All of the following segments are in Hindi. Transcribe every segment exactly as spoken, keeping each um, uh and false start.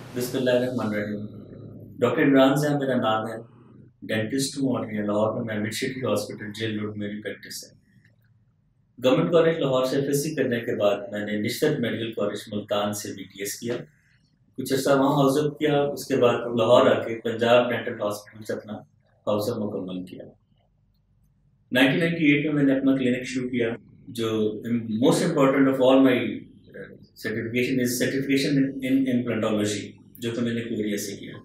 बिस्मिल्लाहिर्रहमानिर्रहीम। डॉक्टर इमरान ज़िया मेरा नाम है। डेंटिस्ट हूँ और ये लाहौर में मैं mid city hospital jail road मेरी प्रैक्टिस है। गवर्नमेंट कॉलेज लाहौर से एफ एस सी करने के बाद मैंने निश्चित मेडिकल कॉलेज मुल्तान से बी डी एस किया। कुछ अर्सा वहाँ हाउसअप किया, उसके बाद लाहौर आके पंजाब डेंटल हॉस्पिटल से अपना हाउसअप मुकम्मल किया। नाइनटीन नाइंटी एट में मैंने अपना क्लिनिक शुरू किया। जो most important of all my certification is certification in implantology, जो कि मैंने कोरिया से किया।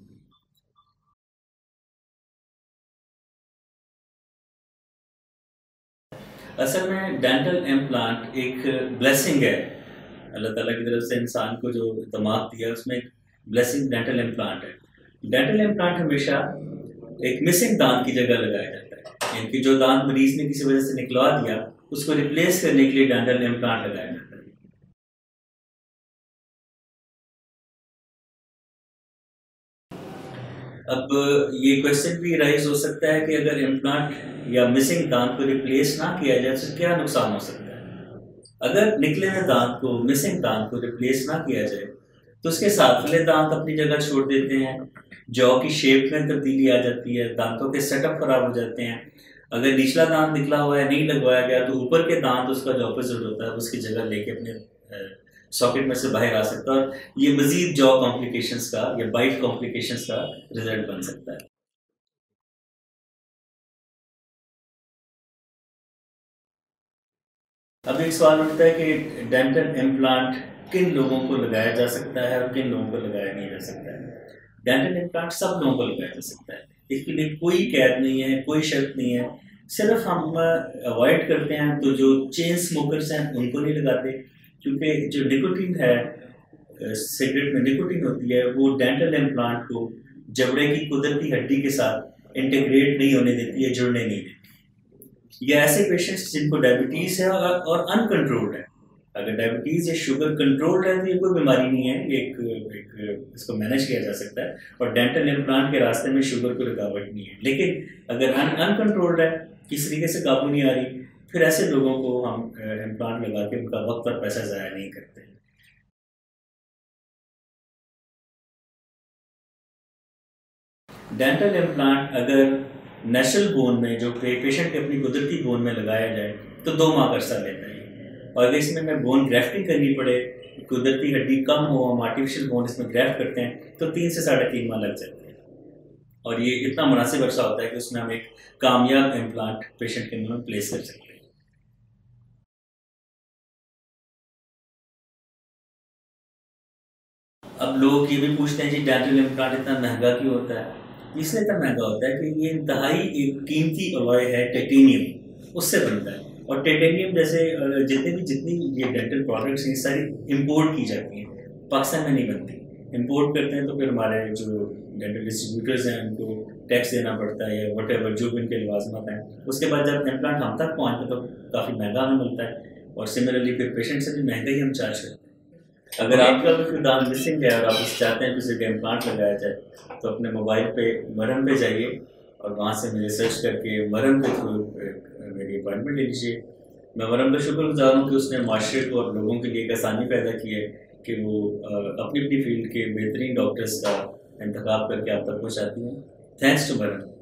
असल में डेंटल इम्प्लांट एक ब्लेसिंग है, अल्लाह ताला की तरफ से इंसान को जो दिमाग दिया उसमें एक ब्लेसिंग डेंटल इम्प्लांट है। डेंटल इम्प्लांट हमेशा एक मिसिंग दांत की जगह लगाया जाता है, यानी कि जो दांत मरीज ने किसी वजह से निकलवा दिया उसको रिप्लेस करने के लिए डेंटल इम्प्लांट लगाया जाता है। अब ये क्वेश्चन भी राइज हो सकता है कि अगर इम्प्लांट या मिसिंग दांत को रिप्लेस ना किया जाए तो क्या नुकसान हो सकता है। अगर निकले हुए दांत को, मिसिंग दांत को रिप्लेस ना किया जाए तो उसके साथ वाले दांत अपनी जगह छोड़ देते हैं, जॉ की शेप में तब्दीली आ जाती है, दांतों के सेटअप खराब हो जाते हैं। अगर निचला दांत निकला हुआ है, नहीं लगवाया गया, तो ऊपर के दांत उसका जो ऑपोजिट होता है उसकी जगह लेके अपने सॉकेट में से बाहर आ सकता है और ये मजीद जॉ कॉम्प्लिकेशंस का या बाइट कॉम्प्लिकेशंस का रिजल्ट बन सकता है। अब एक सवाल उठता है कि डेंटल इम्प्लांट किन लोगों को लगाया जा सकता है और किन लोगों को लगाया नहीं जा सकता है। डेंटल इम्प्लांट सब लोगों को लगाया जा सकता है, इसके लिए कोई कैद नहीं है, कोई शर्त नहीं है। सिर्फ हम अवॉइड करते हैं तो जो चेन स्मोकर्स हैं उनको नहीं लगाते, क्योंकि जो निकोटीन है, सिगरेट में निकोटीन होती है, वो डेंटल इम्प्लांट को जबड़े की कुदरती हड्डी के साथ इंटीग्रेट नहीं होने देती है, जुड़ने नहीं देती। या ऐसे पेशेंट्स जिनको डायबिटीज़ है और, और अनकंट्रोल्ड है। अगर डायबिटीज़ या शुगर कंट्रोल्ड है तो ये कोई बीमारी नहीं है, एक, एक इसको मैनेज किया जा सकता है और डेंटल इम्प्लांट के रास्ते में शुगर को रुकावट नहीं है। लेकिन अगर अन अनकंट्रोल्ड है, किस तरीके से काबू नहीं आ रही, फिर ऐसे लोगों को हम इम्प्लांट लगा के उनका वक्त और पैसा ज़ाया नहीं करते। डेंटल इम्प्लांट अगर नेचुरल बोन में, जो पेशेंट के अपनी कुदरती बोन में लगाया जाए तो दो माह का अरसा लेता है, और अगर इसमें मैं बोन ग्राफ्टिंग करनी पड़े, कुदरती हड्डी कम हो, हम आर्टिफिशियल बोन इसमें ग्राफ्ट करते हैं तो तीन से साढ़े तीन माह लग जाते हैं। और ये इतना मुनासिब अरसा होता है कि उसमें हम एक कामयाब इम्प्लांट पेशेंट के मुंह में प्लेस कर सकते हैं। अब लोग ये भी पूछते हैं जी डेंटल इम्प्लांट इतना महंगा क्यों होता है। इसलिए इतना महंगा होता है कि ये इंतहाई एक कीमती अलॉय है, टाइटेनियम, उससे बनता है। और टाइटेनियम जैसे जितने भी जितनी ये डेंटल प्रोडक्ट्स हैं सारी इंपोर्ट की जाती हैं, पाकिस्तान में नहीं बनती। इंपोर्ट करते हैं तो फिर हमारे जो डेंटल डिस्ट्रीब्यूटर्स हैं उनको टैक्स देना पड़ता है या वट एवर जो भी उनके लवाजमत हैं। उसके बाद जब इम्प्लांट हम तक पहुँचते तो काफ़ी महंगा हमें मिलता है, और सिमिलरली फिर पेशेंट से भी महंगा ही हम चार्ज करते हैं। अगर आपका भी कोई दांत मिसिंग है और आप इस चाहते हैं कि उसे इम्प्लांट लगाया जाए तो अपने मोबाइल पे मरहम पे जाइए और वहाँ से मुझे सर्च करके मरहम के थ्रू मेरी अपॉइंटमेंट ले लीजिए। मैं मरहम का शुक्रगुजार हूँ कि उसने माशरे को और लोगों के लिए एक आसानी पैदा की है कि वो अपनी अपनी फील्ड के बेहतरीन डॉक्टर्स का इंतखाब करके आप तक पहुँचाती हैं। थैंक्स टू मरहम।